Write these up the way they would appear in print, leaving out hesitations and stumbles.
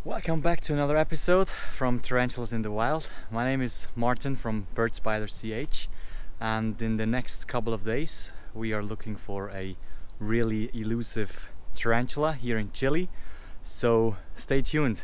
Welcome back to another episode from Tarantulas in the Wild. My name is Martin from birdspidersCH, and in the next couple of days we are looking for a really elusive tarantula here in Chile, so stay tuned.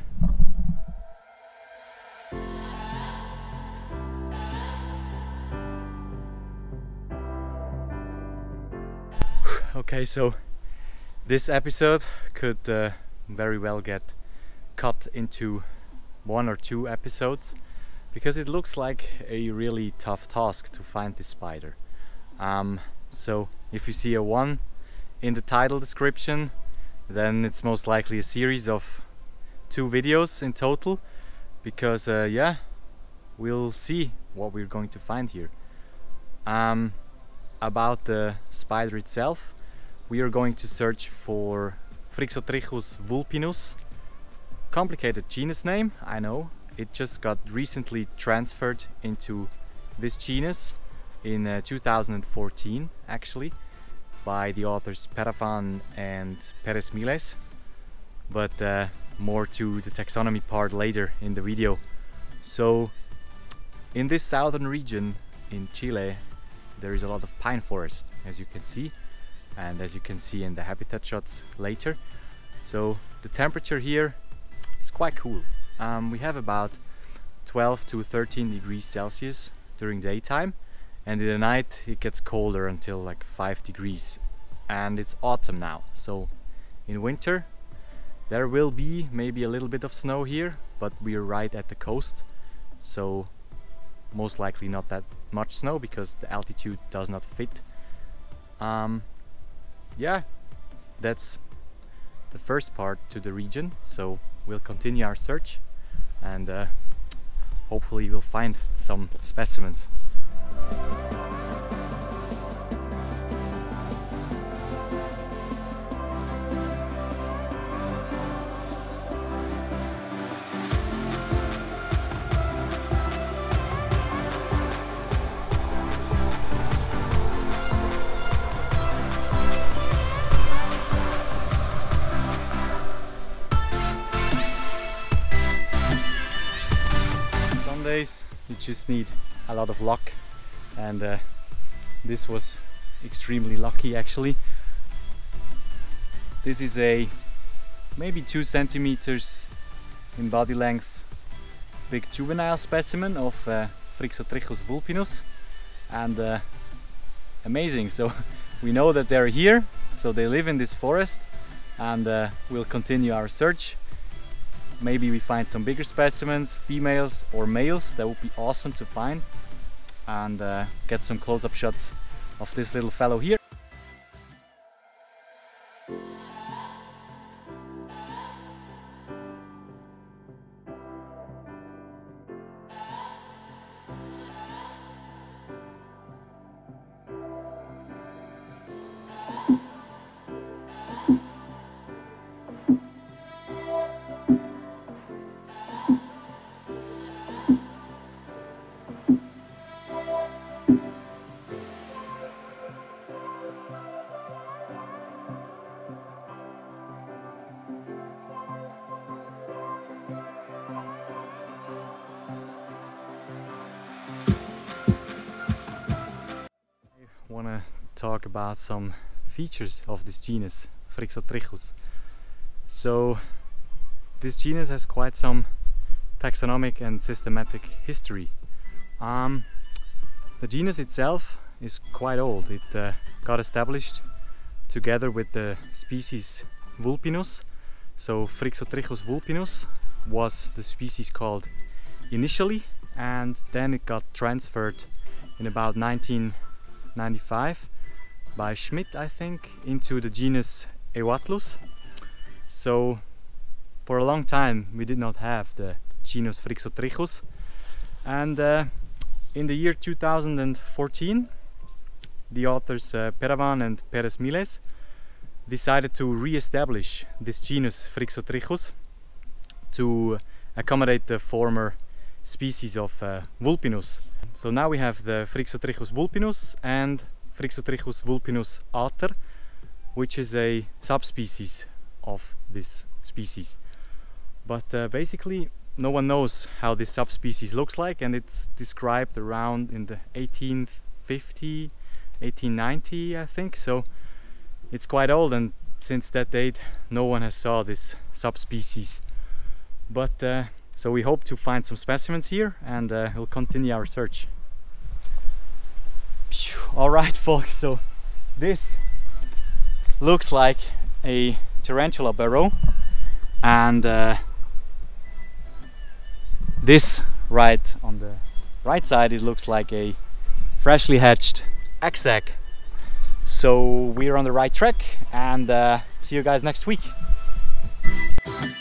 Okay, so this episode could very well get cut into 1 or 2 episodes because it looks like a really tough task to find this spider. So if you see a 1 in the title description, then it's most likely a series of 2 videos in total, because yeah, we'll see what we're going to find here. About the spider itself, we are going to search for Phrixotrichus vulpinus. Complicated genus name, I know. It just got recently transferred into this genus in 2014 actually, by the authors Perafan and Perez Miles, but more to the taxonomy part later in the video. So in this southern region in Chile there is a lot of pine forest, as you can see, and as you can see in the habitat shots later. So the temperature here is quite cool. We have about 12 to 13 degrees Celsius during daytime, and in the night it gets colder until like 5 degrees. And it's autumn now, so in winter there will be maybe a little bit of snow here, but we're right at the coast, so most likely not that much snow because the altitude does not fit. Yeah, that's the first part to the region, so we'll continue our search and hopefully we'll find some specimens. Days you just need a lot of luck, and this was extremely lucky actually. This is a maybe 2 centimeters in body length big juvenile specimen of Phrixotrichus vulpinus, and amazing. So we know that they're here, so they live in this forest, and we'll continue our search. Maybe we find some bigger specimens, females or males. That would be awesome to find, and get some close-up shots of this little fellow here. Want to talk about some features of this genus Phrixotrichus. So this genus has quite some taxonomic and systematic history. The genus itself is quite old. It got established together with the species vulpinus. So Phrixotrichus vulpinus was the species called initially, and then it got transferred in about 1995 by Schmidt, I think, into the genus Euathlus. So for a long time we did not have the genus Phrixotrichus, and in the year 2014 the authors Perafan and Perez Miles decided to re-establish this genus Phrixotrichus to accommodate the former species of vulpinus. So now we have the Phrixotrichus vulpinus and Phrixotrichus vulpinus ater, which is a subspecies of this species. But basically no one knows how this subspecies looks like, and it's described around in the 1850, 1890 I think, so it's quite old, and since that date no one has saw this subspecies. But so we hope to find some specimens here, and we'll continue our search. Alright folks, so this looks like a tarantula burrow, and this right on the right side, it looks like a freshly hatched egg. So we're on the right track, and see you guys next week.